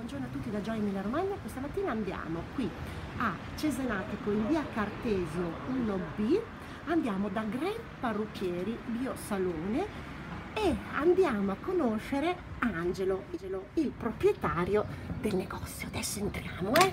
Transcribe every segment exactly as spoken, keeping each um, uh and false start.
Buongiorno a tutti da Gioia Emilia Romagna. Questa mattina andiamo qui a Cesenatico in via Cartesio uno B, andiamo da Grey Parrucchieri Biosalone e andiamo a conoscere Angelo, il proprietario del negozio. Adesso entriamo, eh!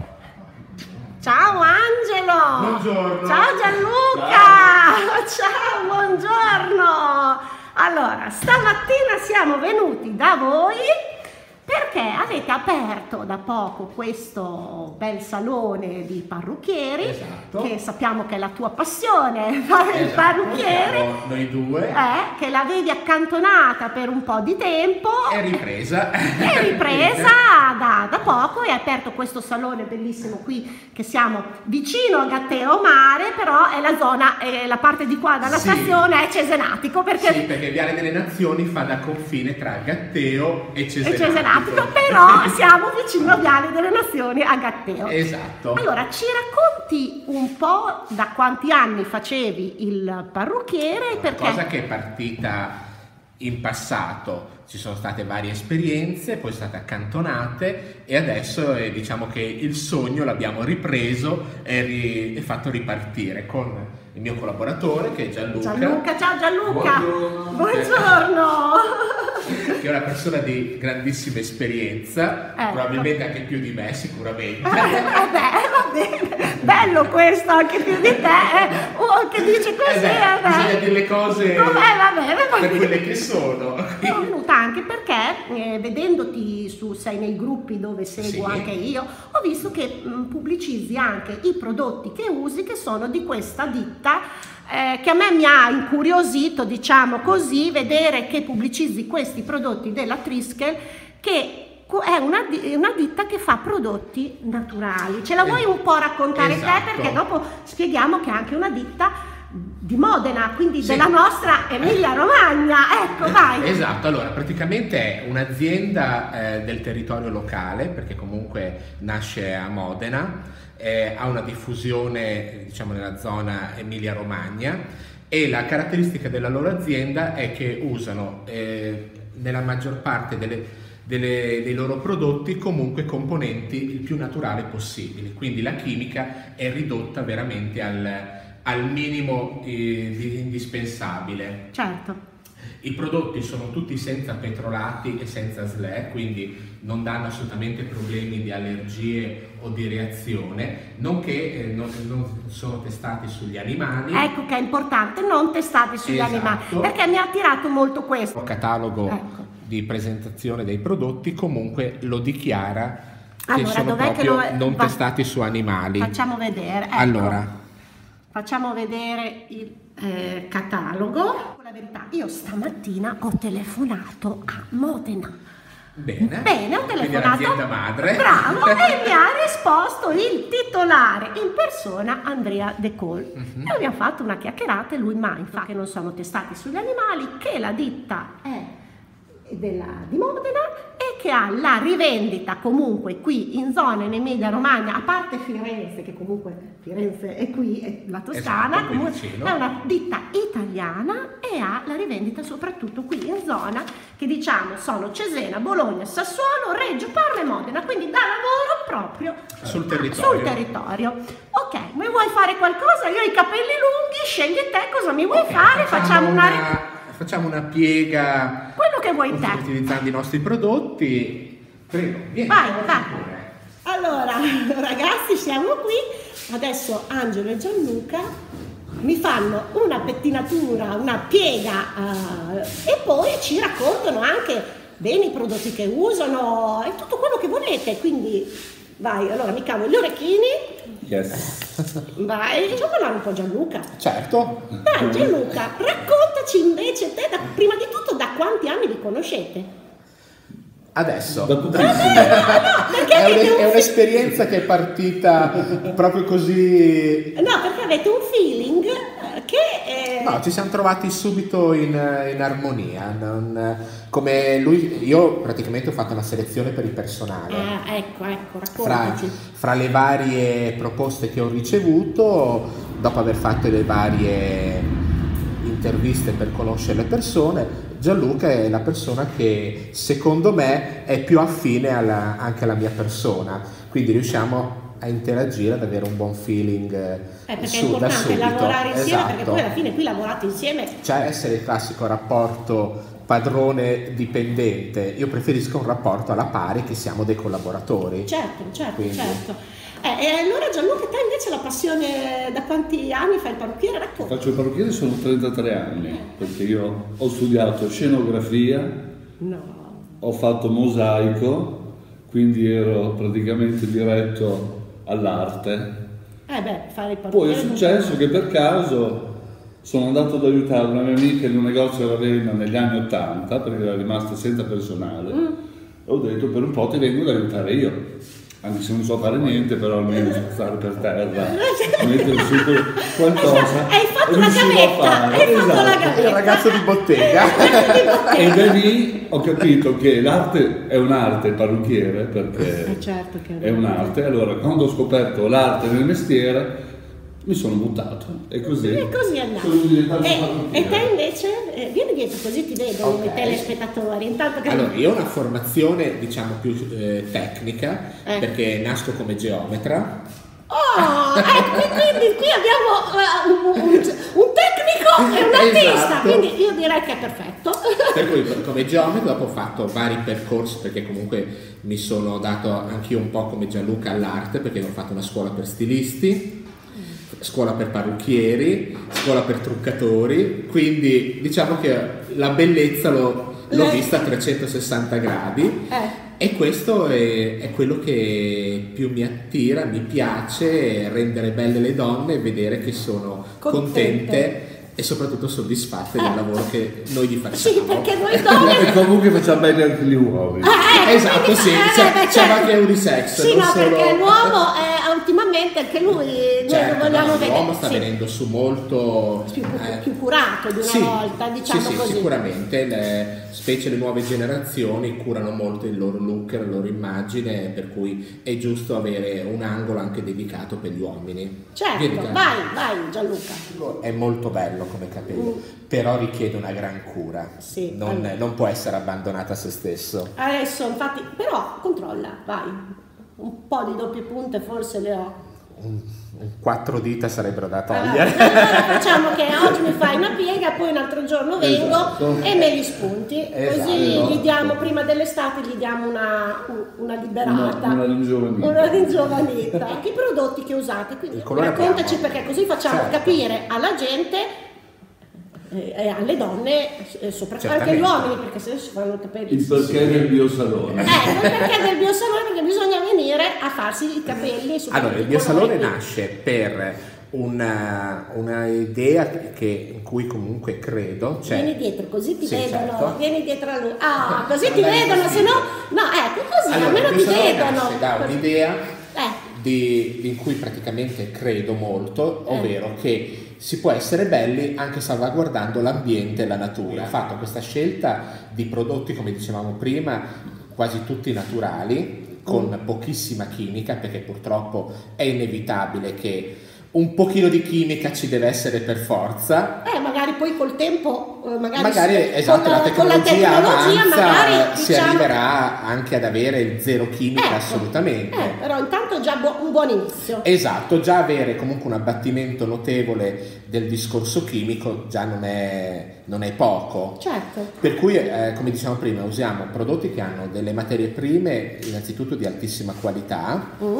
Ciao Angelo! Buongiorno! Ciao Gianluca! Ciao, Ciao buongiorno! Allora, stamattina siamo venuti da voi perché avete aperto da poco questo bel salone di parrucchieri, esatto, che sappiamo che è la tua passione, fare esatto, il parrucchiere, noi due, eh, che l'avevi accantonata per un po' di tempo, è ripresa, è ripresa da, da poco e hai aperto questo salone bellissimo qui, che siamo vicino a Gatteo Mare, però è la zona, è la parte di qua dalla sì. stazione è Cesenatico, perché... Sì, perché Viale delle Nazioni fa da confine tra Gatteo e Cesenatico. E Cesenatico. Però siamo vicino a Viale delle Nazioni a Gatteo. Esatto. Allora, ci racconti un po' da quanti anni facevi il parrucchiere? Una perché... cosa che è partita in passato, ci sono state varie esperienze, poi sono state accantonate e adesso eh, diciamo che il sogno l'abbiamo ripreso e, ri... e fatto ripartire con il mio collaboratore che è Gianluca. Gianluca, ciao Gianluca! Buongiorno! Buongiorno. Che è una persona di grandissima esperienza, ecco. Probabilmente anche più di me, sicuramente. Eh, vabbè, va bene, bello questo, anche più di te, eh. Oh, che dice così, eh beh, vabbè. Bisogna dire le cose Com'è, va bene, va per bene. quelle che sono. Sono venuta anche perché, eh, vedendoti su, sei nei gruppi dove seguo sì. anche io, ho visto che mh, pubblicizzi anche i prodotti che usi, che sono di questa ditta, Eh, che a me mi ha incuriosito, diciamo così, vedere che pubblicizzi questi prodotti della Triskel, che è una, una ditta che fa prodotti naturali. Ce la vuoi un po' raccontare esatto. te? Perché dopo spieghiamo che è anche una ditta di Modena, quindi sì. della nostra Emilia Romagna. Ecco, vai! Esatto, allora praticamente è un'azienda eh, del territorio locale, perché comunque nasce a Modena, eh, ha una diffusione diciamo nella zona Emilia Romagna e la caratteristica della loro azienda è che usano eh, nella maggior parte delle, delle, dei loro prodotti comunque componenti il più naturale possibile, quindi la chimica è ridotta veramente al, al minimo eh, indispensabile. Certo. I prodotti sono tutti senza petrolati e senza S L E, quindi non danno assolutamente problemi di allergie o di reazione, nonché eh, non, non sono testati sugli animali. Ecco che è importante, non testati sugli esatto. animali, perché mi ha attirato molto questo. Il catalogo ecco. di presentazione dei prodotti comunque lo dichiara allora, che sono proprio che lo... non Va... testati su animali. Facciamo vedere. Ecco. Allora. Facciamo vedere il eh, catalogo. La verità, io stamattina ho telefonato a Modena. Bene. Bene, ho telefonato. L'azienda madre. Bravo, e mi ha risposto il titolare in persona, Andrea De Col. Uh-huh. E abbiamo fatto una chiacchierata e lui mi ha infatti che non sono testati sugli animali, che la ditta è della, di Modena e che ha la rivendita comunque qui in zona in Emilia Romagna, a parte Firenze, che comunque Firenze è qui, è la Toscana, esatto, comunque vicino. È una ditta italiana e ha la rivendita soprattutto qui in zona, che diciamo sono Cesena, Bologna, Sassuolo, Reggio, Parma e Modena, quindi dà lavoro proprio sul territorio. Sul territorio. Ok, mi vuoi fare qualcosa? Io ho i capelli lunghi, scegli te cosa mi vuoi okay, fare, facciamo, facciamo una... una... Facciamo una piega, quello che vuoi te, utilizzando i nostri prodotti. Prego, vieni. Vai, vai. Allora, ragazzi, siamo qui. Adesso Angelo e Gianluca mi fanno una pettinatura, una piega uh, e poi ci raccontano anche bene i prodotti che usano e tutto quello che volete. Quindi, vai, allora mi cavo gli orecchini. Yes. Vai, facciamo parlare un po' Gianluca. Certo. Dai Gianluca, raccontaci invece te, da, prima di tutto, da quanti anni vi conoscete? Adesso. Da tutti. No, no, è un'esperienza che è partita proprio così. No, perché avete un feeling che... È... No, ci siamo trovati subito in, in armonia. Non, come lui, io praticamente ho fatto una selezione per il personale. Ah, ecco, ecco, raccontaci. Fra, fra le varie proposte che ho ricevuto, dopo aver fatto le varie interviste per conoscere le persone, Gianluca è la persona che secondo me è più affine alla, anche alla mia persona, quindi riusciamo a interagire, ad avere un buon feeling eh, perché su, è importante da subito. lavorare insieme, Esatto. perché poi alla fine qui lavorate insieme. Cioè essere il classico rapporto padrone-dipendente, io preferisco un rapporto alla pari, che siamo dei collaboratori. Certo, certo, Quindi... certo. Eh, e allora Gianluca, te invece la passione, da quanti anni fai il parrucchiere? Racconta. Faccio il parrucchiere, sono trentatré anni, perché io ho studiato scenografia, No. ho fatto mosaico, quindi ero praticamente diretto all'arte. Eh beh, fare il parrucchiere. Poi è successo che per caso sono andato ad aiutare una mia amica in un negozio a Ravenna negli anni ottanta, perché era rimasta senza personale, mm. e ho detto per un po' ti vengo ad aiutare io. Anche se non so fare niente, però almeno so stare per terra, mettere su qualcosa. Hai fatto la gavetta, hai esatto. fatto la gavetta. Il ragazzo di bottega. E da lì ho capito che l'arte è un'arte, il parrucchiere, perché eh certo che è un'arte. Allora, quando ho scoperto l'arte nel mestiere, mi sono buttato e così, e così è andato. E, e te invece, eh, vieni dietro così ti vedono okay. i telespettatori. Intanto che... Allora, io ho una formazione diciamo più eh, tecnica, eh. perché nasco come geometra. Oh, ecco, quindi qui abbiamo uh, un, un tecnico e un artista, esatto. Quindi io direi che è perfetto. Per cui come geometra dopo ho fatto vari percorsi, perché comunque mi sono dato anch'io un po' come Gianluca all'arte, perché ho fatto una scuola per stilisti, scuola per parrucchieri, scuola per truccatori, quindi diciamo che la bellezza l'ho, l'ho vista a trecentosessanta gradi eh. e questo è, è quello che più mi attira, mi piace, rendere belle le donne e vedere che sono contente, contente e soprattutto soddisfatte eh. del lavoro che noi gli facciamo. Sì, perché noi donne... e comunque facciamo bene anche gli uomini. Eh, eh, esatto, quindi, sì, eh, c'è, beh, c'è certo. anche unisex. Sì, non no, solo... perché l'uomo eh, ultimamente anche lui certo, noi lo vogliamo no, vedere. L'uomo sta sì. venendo su molto più, eh, più curato di una sì, volta, diciamo sì, sì, così. Sicuramente, le, specie le nuove generazioni curano molto il loro look, la loro immagine, per cui è giusto avere un angolo anche dedicato per gli uomini. Certo, Vieni, vai, vai Gianluca. È molto bello come capello, mm. però richiede una gran cura, sì, non, allora. non può essere abbandonata a se stesso. Adesso infatti, però controlla, vai, un po' di doppie punte forse le ho. Un, un quattro dita sarebbero da togliere. Allora, allora facciamo che oggi mi fai una piega, poi un altro giorno vengo esatto. e me li spunti, esatto. Così gli diamo prima dell'estate gli diamo una, una liberata, una, una ringiovanita. Una ringiovanita. Che prodotti che usate? Quindi raccontaci, perché così facciamo certo. capire alla gente e alle donne, soprattutto anche agli uomini, perché se si fanno capelli. Il perché del biosalone. Eh, il perché del biosalone, perché bisogna venire a farsi i capelli. Allora, il biosalone nasce per una, una idea che, in cui comunque credo. Cioè, vieni dietro, così ti sì, vedono, certo. vieni dietro a lui. Ah, così ti vedono, se no. No, ecco così, allora, almeno ti vedono. Nasce da un'idea eh. di, in cui praticamente credo molto, ovvero eh. che si può essere belli anche salvaguardando l'ambiente e la natura. Ho fatto questa scelta di prodotti, come dicevamo prima, quasi tutti naturali, con mm. pochissima chimica, perché purtroppo è inevitabile che un pochino di chimica ci deve essere per forza. Eh, magari poi col tempo, magari, magari sì, esatto, con la tecnologia, con la tecnologia avanza, magari, si diciamo... arriverà anche ad avere il zero chimica, ecco, assolutamente. Eh, però intanto già bu- un buon inizio. Esatto, già avere comunque un abbattimento notevole del discorso chimico già non è, non è poco. Certo. Per cui, eh, come dicevamo prima, usiamo prodotti che hanno delle materie prime innanzitutto di altissima qualità mm.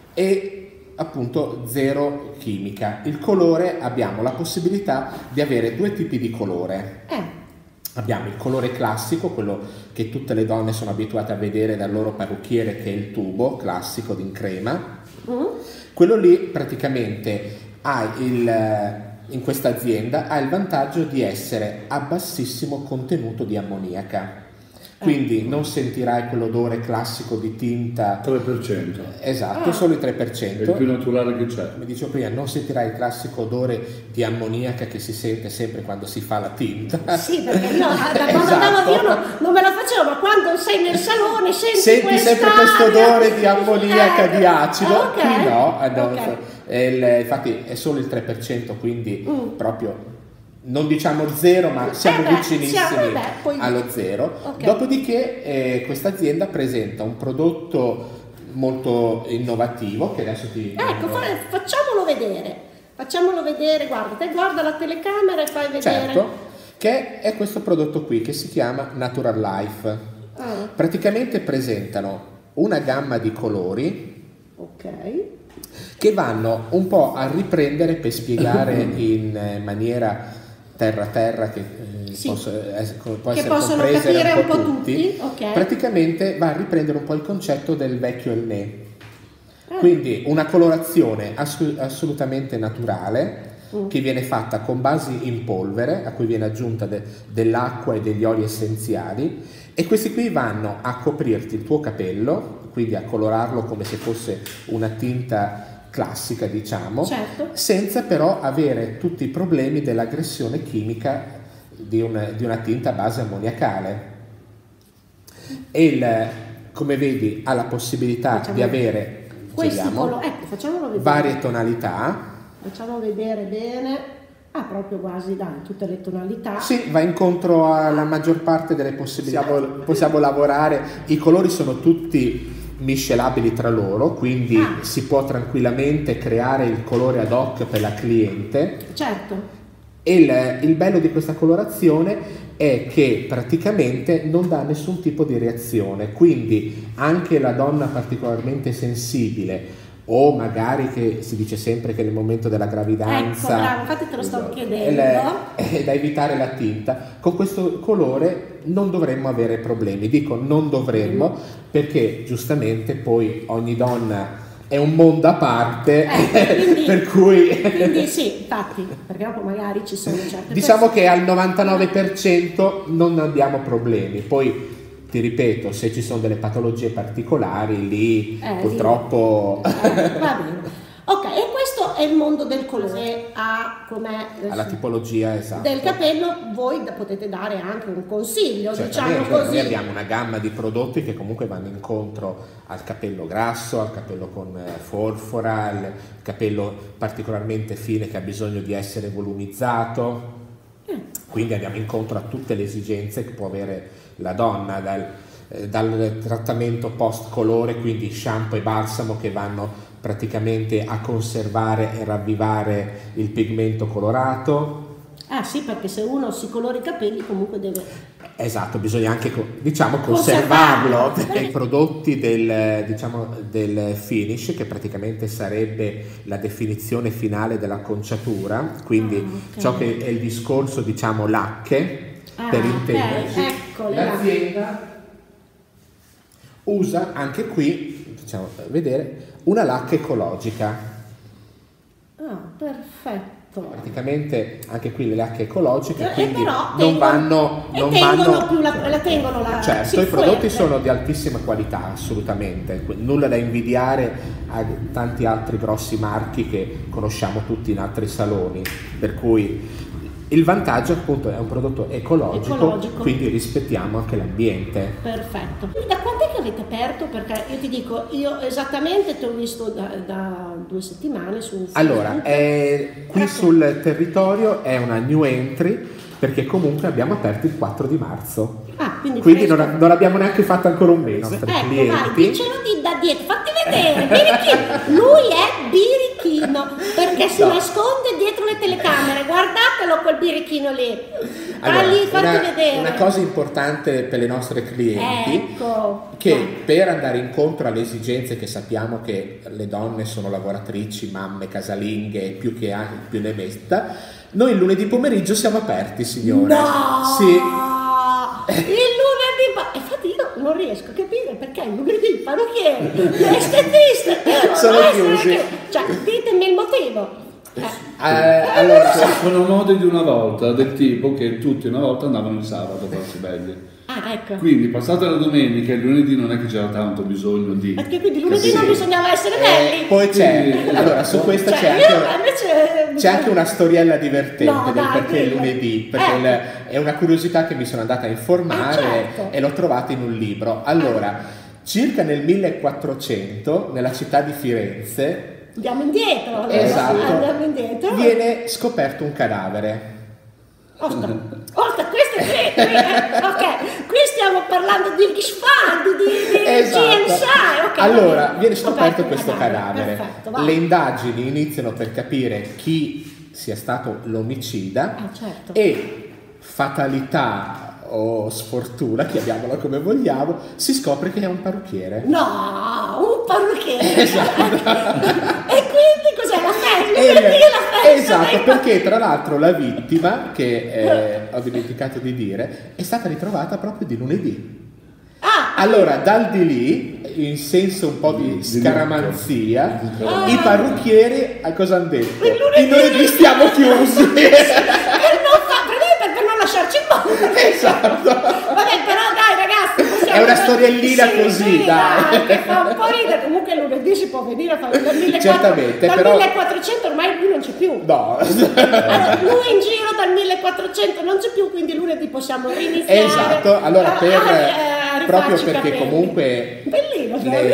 e appunto zero chimica. Il colore, abbiamo la possibilità di avere due tipi di colore. Eh. Abbiamo il colore classico, quello che tutte le donne sono abituate a vedere dal loro parrucchiere, che è il tubo classico in crema. Mm. Quello lì praticamente ha il, in questa azienda ha il vantaggio di essere a bassissimo contenuto di ammoniaca. Quindi non sentirai quell'odore classico di tinta. tre per cento. Esatto, ah. solo il tre per cento. È il più naturale che c'è. Come dicevo prima, non sentirai il classico odore di ammoniaca che si sente sempre quando si fa la tinta. Sì, perché no, da quando esatto. andavo io no, non me la facevo, ma quando sei nel salone senti, senti sempre questo odore di ammoniaca, eh, di acido. Okay. Qui no, no okay. il, infatti è solo il tre per cento, quindi mm. proprio non diciamo zero, ma siamo eh beh, vicinissimi siamo, eh beh, poi... allo zero. Okay. Dopodiché eh, questa azienda presenta un prodotto molto innovativo che adesso ti... Ecco, fa, facciamolo vedere, facciamolo vedere, guarda, te guarda la telecamera e fai vedere. Certo, che è questo prodotto qui che si chiama Natural Life. Ah. Praticamente presentano una gamma di colori, ok, che vanno un po' a riprendere per spiegare in maniera terra terra che eh, sì. posso, eh, può che essere possono compresa capire un po' tutti, tutti. Okay. Praticamente va a riprendere un po' il concetto del vecchio Elnè, ah. quindi una colorazione ass- assolutamente naturale mm. che viene fatta con basi in polvere a cui viene aggiunta de- dell'acqua e degli oli essenziali, e questi qui vanno a coprirti il tuo capello, quindi a colorarlo come se fosse una tinta classica, diciamo, certo. senza però avere tutti i problemi dell'aggressione chimica di una, di una tinta a base ammoniacale. E il, come vedi, ha la possibilità facciamo di avere giriamo, ecco, facciamolo vedere. varie tonalità. Facciamo vedere bene. Ah, proprio quasi, dai, tutte le tonalità. Sì, va incontro alla maggior parte delle possibilità. Possiamo, possiamo lavorare, i colori sono tutti miscelabili tra loro, quindi ah. si può tranquillamente creare il colore ad hoc per la cliente. Certo. E il, il bello di questa colorazione è che praticamente non dà nessun tipo di reazione, quindi anche la donna particolarmente sensibile, o magari che si dice sempre che nel momento della gravidanza, ecco, bravo, infatti te lo sto chiedendo, è da evitare la tinta, con questo colore non dovremmo avere problemi. Dico non dovremmo mm. perché giustamente poi ogni donna è un mondo a parte, eh, quindi, per cui quindi sì, infatti, perché dopo magari ci sono certe diciamo persone... che al novantanove per cento non abbiamo problemi. Poi ti ripeto, se ci sono delle patologie particolari lì eh, purtroppo eh, va bene. Ok, e questo è il mondo del colore, a com'è alla tipologia esatto del capello. Voi potete dare anche un consiglio, certamente, diciamo così. Noi abbiamo una gamma di prodotti che comunque vanno incontro al capello grasso, al capello con forfora, al capello particolarmente fine che ha bisogno di essere volumizzato. Quindi andiamo incontro a tutte le esigenze che può avere la donna, dal, eh, dal trattamento post colore, quindi shampoo e balsamo che vanno praticamente a conservare e ravvivare il pigmento colorato. Ah sì, perché se uno si colora i capelli comunque deve... Esatto, bisogna anche diciamo conservarlo, perché i prodotti del, diciamo, del finish, che praticamente sarebbe la definizione finale dell'acconciatura, quindi ah, okay. ciò che è il discorso diciamo lacche, ah, per intenderci, okay. Ecco, l'azienda usa anche qui, facciamo vedere, una lacca ecologica. Ah, perfetto. Praticamente anche qui le lacche ecologiche, eh, quindi però, non tengono, vanno non vanno più la, la tengono la certo, i prodotti sono di altissima qualità, assolutamente, nulla da invidiare a tanti altri grossi marchi che conosciamo tutti in altri saloni, per cui il vantaggio appunto è un prodotto ecologico, ecologico, quindi rispettiamo anche l'ambiente. Perfetto. Da quando è che avete aperto? Perché io ti dico, io esattamente ti ho visto da, da due settimane su Facebook. Allora, è, qui sul territorio è una new entry, perché comunque abbiamo aperto il quattro di marzo. Ah, quindi quindi non, non abbiamo neanche fatto ancora un mese. Ecco, clienti. Vai, dicelo di da dietro, fatti vedere, birichino. Lui è birichino, perché si no. nasconde dietro le telecamere, guardatelo quel birichino lì. Allora, lì, fatti una, vedere. Una cosa importante per le nostre clienti, ecco. che no. per andare incontro alle esigenze che sappiamo che le donne sono lavoratrici, mamme, casalinghe, più che anche più ne metta, noi il lunedì pomeriggio siamo aperti, signore. No! Sì. Il lunedì, ma infatti io non riesco a capire perché il lunedì i parrucchieri, le estetiste sono chiusi. Cioè, ditemi il motivo. Eh. Eh, allora, sono modi di una volta, del tipo che tutti una volta andavano il sabato a farsi belli. Ah, ecco. Quindi passata la domenica, il lunedì non è che c'era tanto bisogno di... Perché quindi lunedì sì. non bisognava essere eh, belli. Poi c'è, quindi, allora su questa cioè, c'è, anche, invece... c'è anche una storiella divertente no, del dai, perché il lunedì, perché eh. il, è una curiosità che mi sono andata a informare eh, certo. e l'ho trovata in un libro. Allora, eh. circa nel millequattrocento, nella città di Firenze... Andiamo indietro. Esatto. Andiamo indietro. Viene scoperto un cadavere. Oscar, Oscar, questo è qui, qui, eh, ok, qui stiamo parlando di Gishfad, di, di Esatto. G N S I, ok. Allora, viene Scoperto scoperto il questo cadavere. Perfetto, vai. Le indagini iniziano per capire chi sia stato l'omicida Ah, certo. e fatalità o sfortuna, chiamiamola come vogliamo, si scopre che è un parrucchiere. No, un parrucchiere. Esatto. E quindi cos'è la festa? E Lunedì le- la festa. esatto, perché tra l'altro la vittima, che eh, ho dimenticato di dire, è stata ritrovata proprio di lunedì. Ah, Allora, dal di lì, in senso un po' di scaramanzia, Ah. i parrucchieri a cosa hanno detto? Il lunedì- Il lunedì stiamo chiusi. per non, fa, per, per non lasciarci morire. Esatto. Vabbè, però dai ragazzi, possiamo- È una storiellina sì, così, sì, dai. Che fa un po' ridere. Comunque lunedì si può venire a fare dal millequattrocento, Certamente, dal però- millequattrocento ormai lui non c'è più. No. Allora, lui in giro dal millequattrocento non c'è più, quindi lunedì possiamo riniziare. Esatto, allora a- per, a- a proprio rifarci i perché capelli. comunque Bellino,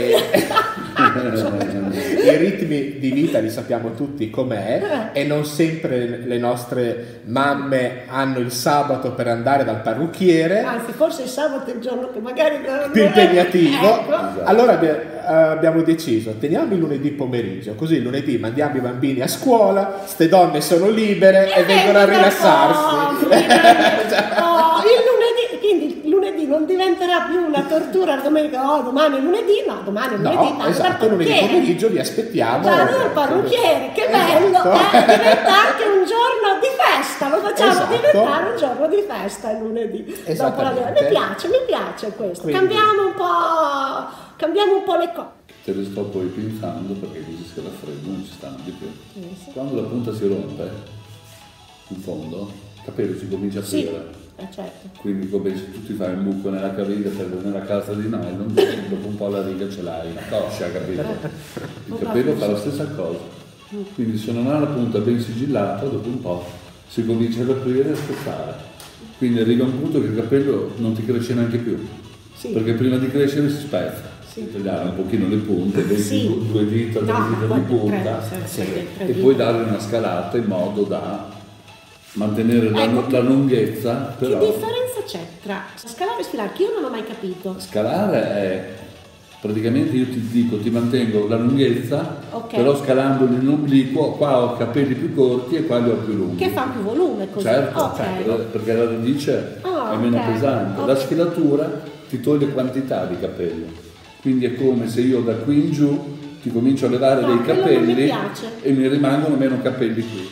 le- i ritmi di vita li sappiamo tutti com'è e non sempre le nostre mamme hanno il sabato per andare dal parrucchiere, Anzi, forse il sabato è il giorno che magari più impegnativo. Ecco. Allora abbi- abbiamo deciso, teniamo il lunedì pomeriggio, così il lunedì mandiamo i bambini a scuola, ste donne sono libere e vengono a rilassarsi. Oh, il lunedì, quindi il lunedì non diventerà più una tortura la domenica, oh domani è lunedì, no, domani è lunedì, No, vado esatto, dal lunedì parrucchiere. pomeriggio vi aspettiamo. Vado dal parrucchiere, che bello, Esatto. eh, diventa anche un giorno di festa, lo facciamo Esatto. diventare un giorno di festa il lunedì. Dopo la- Esattamente. Mi piace, mi piace questo, Quindi- cambiamo un po', cambiamo un po' le cose. Te le sto poi pinzando perché così si raffreddano, non ci stanno di più. Sì, sì. Quando la punta si rompe, in fondo, il capello si comincia a Sì, aprire. eh, certo. Quindi come se tu ti fai un buco nella caviglia per nella calza di nylon, dopo un po' la riga ce l'hai, una coscia, capito? Il capello fa la stessa cosa. Quindi se non ha la punta ben sigillata, dopo un po' si comincia ad aprire e a spezzare. Quindi arriva un punto che il capello non ti cresce neanche più. Sì. Perché prima di crescere si spezza. Sì. Tagliare un pochino le punte, vedi Sì. due, due dita, tre No, dita di guarda, punta, tre, sì. tre, tre e dita. poi dargli una scalata in modo da mantenere la, Ecco. la lunghezza. Che Però differenza c'è tra scalare e sfilare? Che io non ho mai capito. scalare è praticamente, io ti dico, ti mantengo la lunghezza, Ok. però scalandoli in obliquo, qua ho capelli più corti e qua li ho più lunghi. Che fa più volume così. Certo, Ok. certo, perché la radice Ah, è meno ok, pesante. ok. La sfilatura ti toglie quantità di capello. Quindi è come se io da qui in giù ti comincio a levare No, dei quello non mi capelli piace. e mi rimangono meno capelli qui.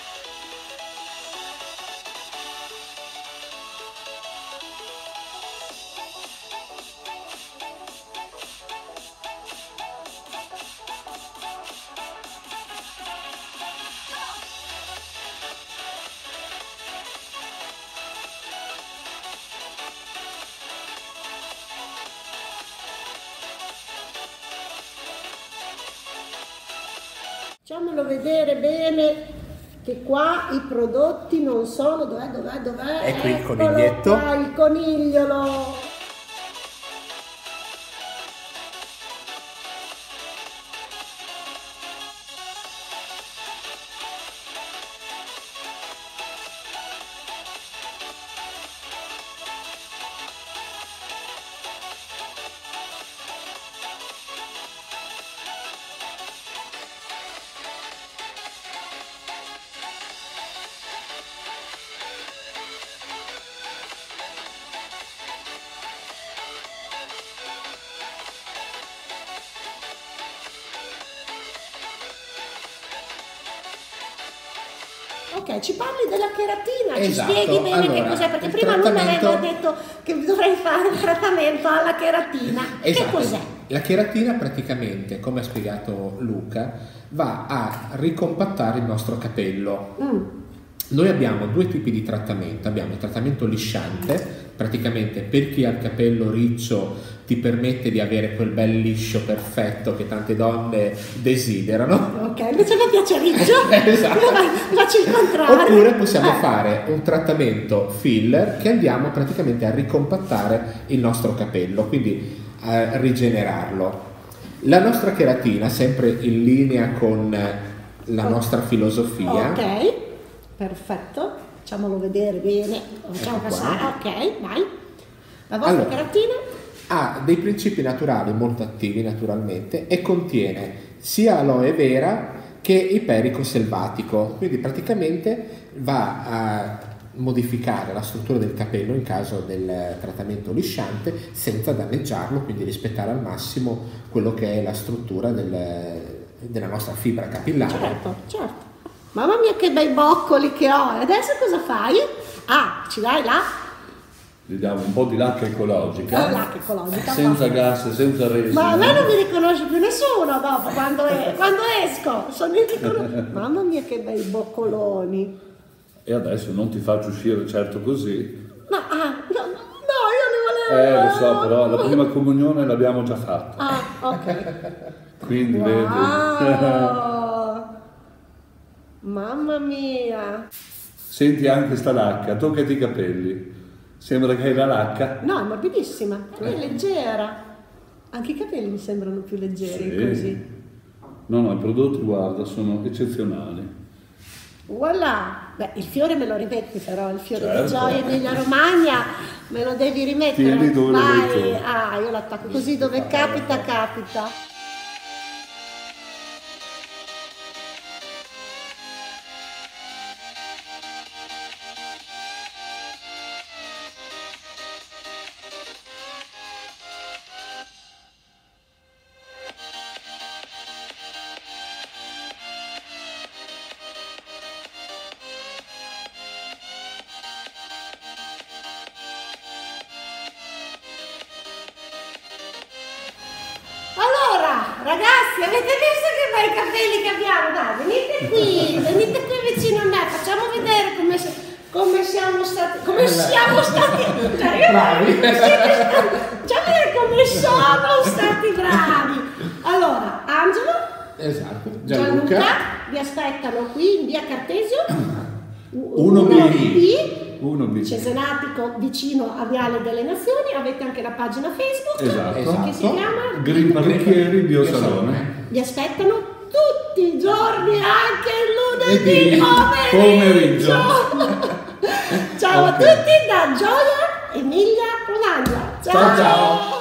Facciamolo vedere bene che qua i prodotti non sono, dov'è, dov'è, dov'è? Ecco il Eccolo coniglietto. qua, il conigliolo. Ok, ci parli della cheratina, Esatto, ci spieghi bene allora, che cos'è, perché il prima lui mi trattamento- aveva detto che dovrei fare un trattamento alla cheratina. Esatto. Che cos'è? La cheratina praticamente, come ha spiegato Luca, va a ricompattare il nostro capello. Mm. Noi abbiamo due tipi di trattamento, abbiamo il trattamento lisciante, praticamente per chi ha il capello riccio ti permette di avere quel bel liscio perfetto che tante donne desiderano. Ok, invece a me piace riccio, Esatto. io faccio il contrario. Oppure possiamo Eh. fare un trattamento filler che andiamo praticamente a ricompattare il nostro capello, quindi a rigenerarlo. La nostra cheratina, sempre in linea con la nostra filosofia, Ok, perfetto. Facciamolo vedere bene. Facciamo Ecco passare. qua. Ok, vai. La vostra Allora. carottina? Ha dei principi naturali molto attivi naturalmente e contiene sia aloe vera che iperico selvatico, quindi praticamente va a modificare la struttura del capello in caso del trattamento lisciante senza danneggiarlo, quindi rispettare al massimo quello che è la struttura del, della nostra fibra capillare. Certo, certo. Mamma mia che bei boccoli che ho. E adesso cosa fai? Ah, ci dai là? Gli diamo un po' di lacca ecologica, Oh, lacca ecologica, senza fa. gas, senza resina. Ma a me non mi riconosce più nessuno dopo quando, è- quando esco. Sono irriconos- Mamma mia che bei boccoloni. E adesso non ti faccio uscire certo così. No, ah, no, no, no, io ne volevo. Eh, lo so, però la prima comunione l'abbiamo già fatta. Ah, ok. Quindi vedi. Wow. Mamma mia. Senti anche sta lacca, toccati i capelli. Sembra che hai la lacca. No, è morbidissima, è leggera. Anche i capelli mi sembrano più leggeri Sì. così. No, no, i prodotti, guarda, sono eccezionali. Voilà. Beh, il fiore me lo rimetti però, il fiore di Certo. gioia Emilia Romagna me lo devi rimettere. Tieni dove lo Vai. vuoi tu. Ah, io l'attacco così dove capita, capita. Allora, ragazzi, avete visto che bei capelli che abbiamo? Dai, venite qui, venite qui vicino a me, facciamo vedere come, se- come siamo stati, come siamo stati, cioè io, Bravi. siete stati- facciamo vedere come sono stati bravi. Allora, Angelo, Esatto. Gianluca, Gianluca. vi aspettano qui in via Cartesio, Uno B. Uno B. Cesenatico, vicino a Viale delle Nazioni. Avete anche la pagina Facebook, Esatto. che si Esatto. chiama Green Parrucchieri Biosalone. Vi aspettano tutti i giorni, anche il lunedì Lunedì pomeriggio. pomeriggio. Ciao a Ok. tutti da Gioia Emilia Romagna. Ciao, ciao.